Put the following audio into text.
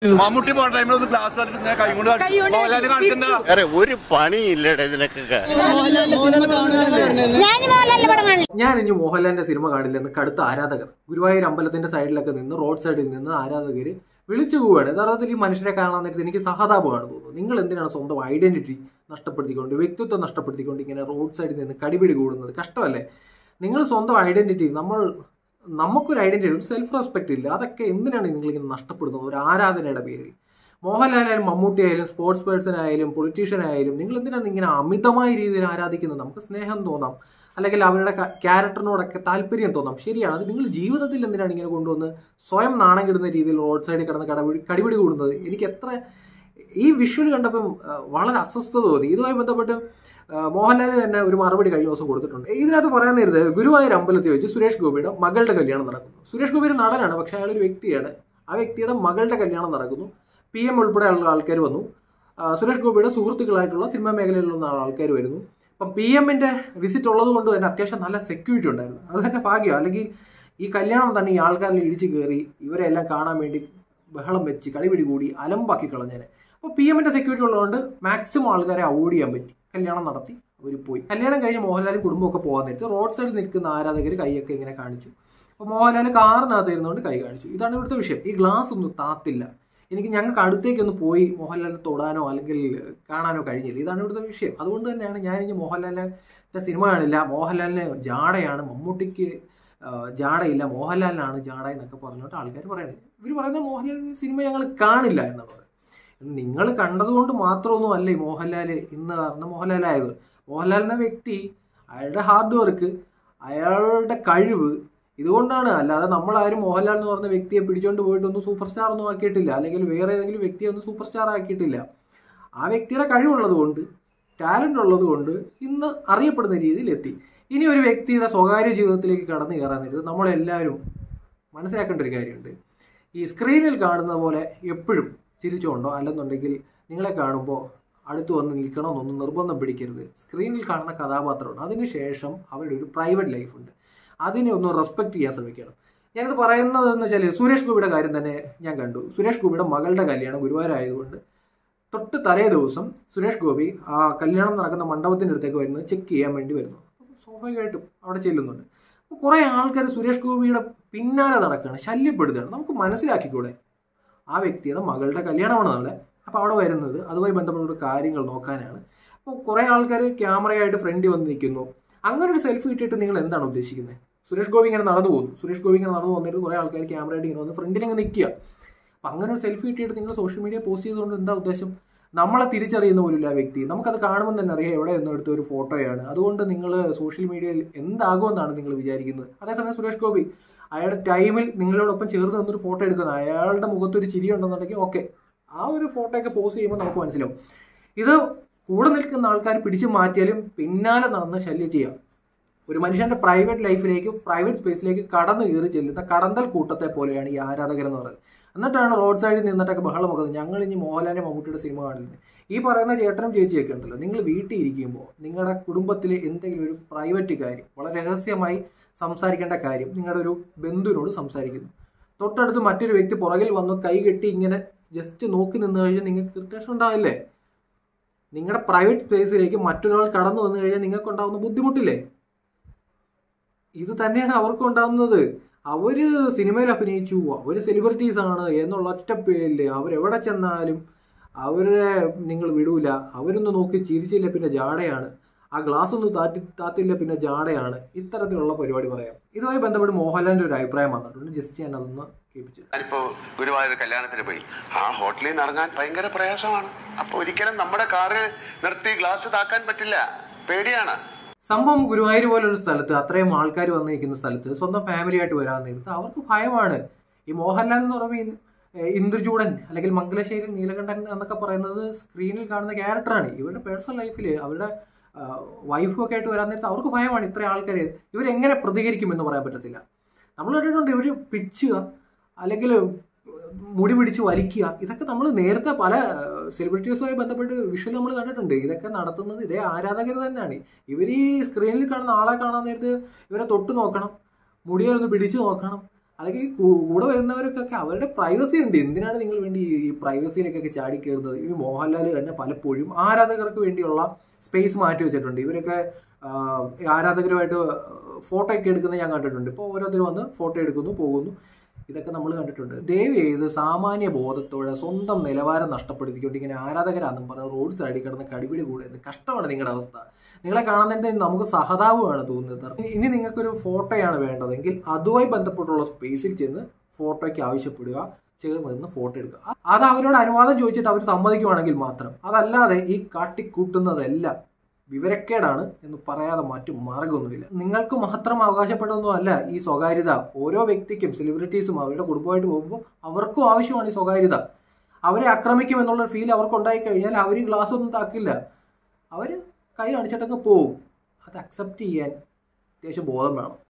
മമ്മൂട്ടി പോണ ടൈമിൽ ഒന്ന് ഗ്ലാസ് ഒരു പണിയില്ലടേ ഇതിനൊക്കെ. ഞാൻ ഇനി മോഹൻലാലിന്റെ സിനിമ കാണില്ലെന്ന് കടുത്ത ആരാധകർ ഗുരുവായൂർ അമ്പലത്തിന്റെ സൈഡിലൊക്കെ നിന്ന് റോഡ് സൈഡിൽ നിന്ന് ആരാധകര് വിളിച്ചു പോവുകയാണ്. യഥാർത്ഥത്തിൽ ഈ മനുഷ്യരെ കാണാൻ നേരത്തെ എനിക്ക് സഹതാപമാണ് തോന്നുന്നത്. നിങ്ങൾ എന്തിനാണ് സ്വന്തം ഐഡന്റിറ്റി നഷ്ടപ്പെടുത്തിക്കൊണ്ട്, വ്യക്തിത്വം നഷ്ടപ്പെടുത്തിക്കൊണ്ട് ഇങ്ങനെ റോഡ് സൈഡിൽ നിന്ന് കടിപിടി കൂടുന്നത്? കഷ്ടമല്ലേ? നിങ്ങൾ സ്വന്തം ഐഡന്റിറ്റി, നമുക്കൊരു ഐഡന്റിറ്റി, ഒരു സെൽഫ് റെസ്പെക്ട് ഇല്ല. അതൊക്കെ എന്തിനാണ് നിങ്ങളിങ്ങനെ നഷ്ടപ്പെടുന്നത് ഒരു ആരാധനയുടെ പേരിൽ? മോഹൻലാലായാലും മമ്മൂട്ടി ആയാലും സ്പോർട്സ് പേഴ്സൺ ആയാലും പൊളിറ്റീഷ്യൻ ആയാലും നിങ്ങൾ എന്തിനാണ് ഇങ്ങനെ അമിതമായ രീതിയിൽ ആരാധിക്കുന്നത്? നമുക്ക് സ്നേഹം തോന്നാം, അല്ലെങ്കിൽ അവരുടെ ക്യാരക്ടറിനോടൊക്കെ താല്പര്യം തോന്നാം, ശരിയാണ്. അത് നിങ്ങൾ ജീവിതത്തിൽ എന്തിനാണ് ഇങ്ങനെ കൊണ്ടുവന്ന് സ്വയം നാണം കിടുന്ന രീതിയിൽ റോഡ് സൈഡിൽ കിടന്ന് കടിപിടി കൂടുന്നത്? എനിക്ക് ഈ വിഷ്വൽ കണ്ടപ്പോൾ വളരെ അസ്വസ്ഥത തോന്നി. ഇതുമായി ബന്ധപ്പെട്ട് മോഹൻലാൽ തന്നെ ഒരു മറുപടി കഴിഞ്ഞ ദിവസം കൊടുത്തിട്ടുണ്ട്. ഇതിനകത്ത് പറയാൻ നേരത്ത് ഗുരുവായൂർ അമ്പലത്തിൽ വെച്ച് സുരേഷ് ഗോപിയുടെ മകളുടെ കല്യാണം നടക്കുന്നു. സുരേഷ് ഗോപി ഒരു നടനാണ്, പക്ഷെ അയാളൊരു വ്യക്തിയാണ്. ആ വ്യക്തിയുടെ മകളുടെ കല്യാണം നടക്കുന്നു. PM ഉൾപ്പെടെയുള്ള ആൾക്കാർ വന്നു. സുരേഷ് ഗോപിയുടെ സുഹൃത്തുക്കളായിട്ടുള്ള സിനിമാ മേഖലയിലുള്ള ആൾക്കാർ വരുന്നു. അപ്പം PMന്റെ വിസിറ്റ് ഉള്ളത് കൊണ്ട് തന്നെ അത്യാവശ്യം നല്ല സെക്യൂരിറ്റി ഉണ്ടായിരുന്നു. അത് തന്നെ ഭാഗ്യം. അല്ലെങ്കിൽ ഈ കല്യാണം തന്നെ ഈ ആൾക്കാരിൽ ഇടിച്ചു കയറി ഇവരെ എല്ലാം കാണാൻ വേണ്ടി ബഹളം വെച്ച് കളിപിടി കൂടി അലമ്പാക്കി കളഞ്ഞേനെ. അപ്പോൾ PMന്റെ സെക്യൂരിറ്റി ഉള്ളതുകൊണ്ട് മാക്സിമം ആൾക്കാരെ അവോയ്ഡ് ചെയ്യാൻ പറ്റി. കല്യാണം നടത്തി അവർ പോയി. കല്യാണം കഴിഞ്ഞ് മോഹൻലാലും കുടുംബമൊക്കെ പോകാൻ നേരത്ത് റോഡ് സൈഡിൽ നിൽക്കുന്ന ആരാധകർ കൈയൊക്കെ ഇങ്ങനെ കാണിച്ചു. അപ്പോൾ മോഹൻലാൽ കാറിനകത്ത് ഇരുന്നുകൊണ്ട് കൈ കാണിച്ചു. ഇതാണ് ഇവിടുത്തെ വിഷയം. ഈ ഗ്ലാസ് ഒന്നും താത്തില്ല. ഞങ്ങൾക്ക് അടുത്തേക്കൊന്ന് പോയി മോഹൻലാലിനെ തൊടാനോ അല്ലെങ്കിൽ കാണാനോ കഴിഞ്ഞില്ല. ഇതാണ് ഇവിടുത്തെ വിഷയം. അതുകൊണ്ട് തന്നെയാണ് ഞാൻ ഇനി മോഹൻലാലിൻ്റെ സിനിമ കാണില്ല. മോഹൻലാലിന് ജാടയാണ്, മമ്മൂട്ടിക്ക് ജാടയില്ല, മോഹൻലാലിനാണ് ജാട എന്നൊക്കെ പറഞ്ഞിട്ട് ആൾക്കാർ പറയുന്നത്. ഇവർ പറയുന്നത് മോഹൻലാലിൻ്റെ സിനിമ ഞങ്ങൾ കാണില്ല എന്നുള്ളത്. നിങ്ങൾ കണ്ടതുകൊണ്ട് മാത്രമൊന്നും അല്ല ഈ മോഹൻലാൽ ഇന്ന് കാരണം മോഹൻലാലായത്. മോഹൻലാൽ എന്ന വ്യക്തി, അയാളുടെ ഹാർഡ് വർക്ക്, അയാളുടെ കഴിവ്, ഇതുകൊണ്ടാണ്. അല്ലാതെ നമ്മളാരും മോഹൻലാൽ എന്ന് പറഞ്ഞ വ്യക്തിയെ പിടിച്ചോണ്ട് പോയിട്ടൊന്നും സൂപ്പർ സ്റ്റാർ ഒന്നും ആക്കിയിട്ടില്ല, അല്ലെങ്കിൽ വേറെ ഏതെങ്കിലും വ്യക്തിയെ ഒന്നും സൂപ്പർ സ്റ്റാർ ആക്കിയിട്ടില്ല. ആ വ്യക്തിയുടെ കഴിവുള്ളത് കൊണ്ട്, ടാലന്റ് ഉള്ളത് കൊണ്ട് ഇന്ന് അറിയപ്പെടുന്ന രീതിയിൽ എത്തി. ഇനി ഒരു വ്യക്തിയുടെ സ്വകാര്യ ജീവിതത്തിലേക്ക് കടന്നു കയറാൻ നേരത്ത് നമ്മളെല്ലാവരും മനസ്സിലാക്കേണ്ട ഒരു കാര്യമുണ്ട്. ഈ സ്ക്രീനിൽ കാണുന്ന പോലെ എപ്പോഴും ചിരിച്ചുകൊണ്ടോ അല്ലെന്നുണ്ടെങ്കിൽ നിങ്ങളെ കാണുമ്പോൾ അടുത്ത് വന്ന് നിൽക്കണമെന്നൊന്നും നിർബന്ധം പിടിക്കരുത്. സ്ക്രീനിൽ കാണുന്ന കഥാപാത്രമുണ്ട്, അതിനുശേഷം അവരുടെ ഒരു പ്രൈവറ്റ് ലൈഫുണ്ട്. അതിനെ ഒന്ന് റെസ്പെക്ട് ചെയ്യാൻ ശ്രമിക്കണം. ഞാനിത് പറയുന്നതെന്ന് വെച്ചാൽ സുരേഷ് ഗോപിയുടെ കാര്യം തന്നെ ഞാൻ കണ്ടു. സുരേഷ് ഗോപിയുടെ മകളുടെ കല്യാണം ഗുരുവായൂരായതുകൊണ്ട് തൊട്ട് തലേ ദിവസം സുരേഷ് ഗോപി ആ കല്യാണം നടക്കുന്ന മണ്ഡപത്തിൻ്റെ അടുത്തേക്ക് വരുന്നത് ചെക്ക് ചെയ്യാൻ വേണ്ടി വരുന്നു. സ്വാഭാവികമായിട്ടും അവിടെ ചെല്ലുന്നുണ്ട്. അപ്പോൾ കുറേ ആൾക്കാർ സുരേഷ് ഗോപിയുടെ പിന്നാലെ നടക്കുകയാണ്, ശല്യപ്പെടുത്തുകയാണ്. നമുക്ക് മനസ്സിലാക്കിക്കൂടെ? ആ വ്യക്തിയുടെ മകളുടെ കല്യാണമാണ് നാളെ. അപ്പോൾ അവിടെ വരുന്നത് അതുമായി ബന്ധപ്പെട്ട കാര്യങ്ങൾ നോക്കാനാണ്. അപ്പോൾ കുറേ ആൾക്കാർ ക്യാമറയായിട്ട് ഫ്രണ്ടിൽ വന്ന് നിൽക്കുന്നു. അങ്ങനെ ഒരു സെൽഫി ഇട്ടിട്ട് നിങ്ങൾ എന്താണ് ഉദ്ദേശിക്കുന്നത്? സുരേഷ് ഗോപി ഇങ്ങനെ നടന്നു പോകുന്നു. സുരേഷ് ഗോപി ഇങ്ങനെ നടന്നു വന്നിട്ട് കുറേ ആൾക്കാർ ക്യാമറയായിട്ട് ഇങ്ങനെ വന്ന് ഫ്രണ്ടിൽ അങ്ങ് നിൽക്കുക. അപ്പം അങ്ങനെ ഒരു സെൽഫി ഇട്ടിട്ട് നിങ്ങൾ സോഷ്യൽ മീഡിയ പോസ്റ്റ് ചെയ്തുകൊണ്ട് എന്താ ഉദ്ദേശം? നമ്മളെ തിരിച്ചറിയുന്ന പോലും ആ വ്യക്തി, നമുക്കത് കാണുമ്പോൾ തന്നെ അറിയാം എവിടെ നിന്ന് എടുത്ത ഒരു ഫോട്ടോയാണ്. അതുകൊണ്ട് നിങ്ങൾ സോഷ്യൽ മീഡിയയിൽ എന്താകുമെന്നാണ് നിങ്ങൾ വിചാരിക്കുന്നത്? അതേസമയം സുരേഷ് ഗോപി അയാളുടെ ടൈമിൽ നിങ്ങളോടൊപ്പം ചേർന്ന് നിന്നൊരു ഫോട്ടോ എടുക്കുന്നത്, അയാളുടെ മുഖത്തൊരു ചിരി ഉണ്ടെന്നുണ്ടെങ്കിൽ ഓക്കെ, ആ ഒരു ഫോട്ടോയൊക്കെ പോസ്റ്റ് ചെയ്യുമ്പോൾ നമുക്ക് മനസ്സിലാവും. ഇത് കൂടെ നിൽക്കുന്ന ആൾക്കാർ പിടിച്ചു മാറ്റിയാലും പിന്നാലെ നടന്ന് ശല്യം ചെയ്യാം. ഒരു മനുഷ്യന്റെ പ്രൈവറ്റ് ലൈഫിലേക്ക്, പ്രൈവറ്റ് സ്പേസിലേക്ക് കടന്നു കയറി ചെല്ലുന്ന കടന്തൽ കൂട്ടത്തെ പോലെയാണ് ഈ ആരാധകരെന്ന് പറയുന്നത്. എന്നിട്ടാണ് റോഡ് സൈഡിൽ നിന്നിട്ടൊക്കെ ബഹളം വെക്കുന്നത്, ഞങ്ങൾ ഇനി മോഹൻലാലിന്റെ മമ്മൂട്ടിയുടെ സിനിമ കാണില്ല. ഈ പറയുന്ന ചേട്ടനും ചേച്ചിയൊക്കെ ഉണ്ടല്ലോ, നിങ്ങൾ വീട്ടിൽ ഇരിക്കുമ്പോൾ നിങ്ങളുടെ കുടുംബത്തിലെ എന്തെങ്കിലും ഒരു പ്രൈവറ്റ് കാര്യം, വളരെ രഹസ്യമായി സംസാരിക്കേണ്ട കാര്യം നിങ്ങളുടെ ഒരു ബന്ധുവിനോട് സംസാരിക്കുന്നു. തൊട്ടടുത്ത് മറ്റൊരു വ്യക്തി പുറകിൽ വന്ന് കൈ കെട്ടി ഇങ്ങനെ ജസ്റ്റ് നോക്കി നിന്ന് കഴിഞ്ഞാൽ നിങ്ങൾക്ക് ഇറിറ്റേഷൻ ഉണ്ടാവില്ലേ? നിങ്ങളുടെ പ്രൈവറ്റ് സ്പേസിലേക്ക് മറ്റൊരാൾ കടന്നു വന്നു കഴിഞ്ഞാൽ നിങ്ങൾക്ക് ഉണ്ടാകുന്ന ബുദ്ധിമുട്ടില്ലേ? ഇത് തന്നെയാണ് അവർക്കും ഉണ്ടാകുന്നത്. അവര് സിനിമയിൽ അഭിനയിച്ചു, അവർ സെലിബ്രിറ്റീസ് ആണ് എന്നുള്ള ഒറ്റ പേരിൽ അവരെവിടെ ചെന്നാലും അവരെ നിങ്ങൾ വിടൂല. അവരൊന്ന് നോക്കി ചിരിച്ചില്ല പിന്നെ ജാടയാണ്, ആ ഗ്ലാസ് ഒന്ന് താത്തില്ല പിന്നെ ജാടയാണ്. ഇത്തരത്തിലുള്ള പരിപാടി പറയാം. ഇതുമായി ബന്ധപ്പെട്ട് മോഹൻലാലിന്റെ ഒരു അഭിപ്രായം വന്നിട്ടുണ്ട്. ജസ്റ്റ് ഞാൻ അതൊന്ന് കേൾപ്പിച്ചു. ഞാനിപ്പോ ഗുരുവായൂർ കല്യാണത്തിന് പോയി. ആ ഹോട്ടലിൽ നിന്ന് ഇറങ്ങാൻ ഭയങ്കര പ്രയാസമാണ്. അപ്പൊ ഒരിക്കലും നമ്മുടെ കാറ് നിർത്തി ഗ്ലാസ് താക്കാൻ പറ്റില്ല, പേടിയാണ്. സംഭവം ഗുരുവായൂർ പോലൊരു സ്ഥലത്ത് അത്രയും ആൾക്കാർ വന്നിരിക്കുന്ന സ്ഥലത്ത് സ്വന്തം ഫാമിലി ആയിട്ട് വരാൻ നേരത്ത് അവർക്ക് ഭയമാണ്. ഈ മോഹൻലാൽ എന്ന് പറയുമ്പോൾ ഇന്ദ്രചൂടൻ അല്ലെങ്കിൽ മംഗലശ്ശേരി നീലകണ്ഠൻ എന്നൊക്കെ പറയുന്നത് സ്ക്രീനിൽ കാണുന്ന ക്യാരക്ടറാണ്. ഇവരുടെ പേഴ്സണൽ ലൈഫിൽ അവരുടെ വൈഫൊക്കെ ആയിട്ട് വരാൻ നേരത്ത് അവർക്ക് ഭയമാണ്. ഇത്രയും ആൾക്കാർ ഇവരെങ്ങനെ പ്രതികരിക്കുമെന്ന് പറയാൻ പറ്റത്തില്ല. നമ്മൾ കണ്ടിട്ടുണ്ട് ഇവർ പിച്ചുക അല്ലെങ്കിൽ മുടി പിടിച്ച് വലിക്കുക. ഇതൊക്കെ നമ്മൾ നേരത്തെ പല സെലിബ്രിറ്റീസുമായി ബന്ധപ്പെട്ട് വിഷ്വൽ നമ്മൾ കണ്ടിട്ടുണ്ട്. ഇതൊക്കെ നടത്തുന്നത് ഇതേ ആരാധകർ തന്നെയാണ്. ഇവർ ഈ സ്ക്രീനിൽ കാണുന്ന ആളെ കാണാൻ നേരത്ത് ഇവരെ തൊട്ട് നോക്കണം, മുടിയൊന്ന് പിടിച്ചു നോക്കണം, അതൊക്കെ ഈ കൂടെ വരുന്നവർക്കൊക്കെ അവരുടെ പ്രൈവസി ഉണ്ട്. എന്തിനാണ് നിങ്ങൾ വേണ്ടി ഈ പ്രൈവസിയിലേക്കൊക്കെ ചാടി കയറുന്നത്? ഈ മോഹൻലാൽ തന്നെ പലപ്പോഴും ആരാധകർക്ക് വേണ്ടിയുള്ള സ്പേസ് മാറ്റി വെച്ചിട്ടുണ്ട്. ഇവരൊക്കെ ആരാധകരുമായിട്ട് ഫോട്ടോ ഒക്കെ എടുക്കുന്നത് ഞാൻ കണ്ടിട്ടുണ്ട്. ഇപ്പോൾ ഓരോരുത്തർ വന്ന് ഫോട്ടോ എടുക്കുന്നു, പോകുന്നു, ഇതൊക്കെ നമ്മൾ കണ്ടിട്ടുണ്ട്. ദയവ് ചെയ്ത് സാമാന്യ ബോധത്തോടെ സ്വന്തം നിലവാരം നഷ്ടപ്പെടുത്തിക്കൊണ്ട് ഇങ്ങനെ ആരാധകരാണെന്നും പറഞ്ഞ് റോഡ് സൈഡിൽ കിടന്ന് കടിപിടി കൂടുന്നത് കഷ്ടമാണ് നിങ്ങളുടെ അവസ്ഥ. നിങ്ങളെ കാണുന്നതിന് നമുക്ക് സഹതാപമാണ് തോന്നുന്നത്. ഇനി നിങ്ങൾക്കൊരു ഫോട്ടോയാണ് വേണ്ടതെങ്കിൽ അതുമായി ബന്ധപ്പെട്ടുള്ള സ്പേസിൽ ചെന്ന് ഫോട്ടോയ്ക്ക് ആവശ്യപ്പെടുക, ചേർന്ന് നിന്ന് ഫോട്ടോ എടുക്കുക. അത് അവരോട് അനുവാദം ചോദിച്ചിട്ട് അവർ സമ്മതിക്കുവാണെങ്കിൽ മാത്രം. അതല്ലാതെ ഈ കാട്ടിക്കൂട്ടുന്നതെല്ലാം വിവരക്കേടാണ് എന്ന് പറയാതെ മറ്റു മാർഗമൊന്നുമില്ല. നിങ്ങൾക്ക് മാത്രം അവകാശപ്പെട്ടതൊന്നും അല്ല ഈ സ്വകാര്യത. ഓരോ വ്യക്തിക്കും, സെലിബ്രിറ്റീസും അവരുടെ കുടുംബമായിട്ട് പോകുമ്പോൾ അവർക്കും ആവശ്യമാണ് ഈ സ്വകാര്യത. അവരെ ആക്രമിക്കും എന്നുള്ള ഫീൽ അവർക്ക് ഉണ്ടായിക്കഴിഞ്ഞാൽ അവർ ഈ ഗ്ലാസ് ഒന്നും താക്കില്ല, അവർ കൈ കാണിച്ചിട്ടൊക്കെ പോവും. അത് അക്സെപ്റ്റ് ചെയ്യാൻ അത്യാവശ്യം ബോധം വേണം.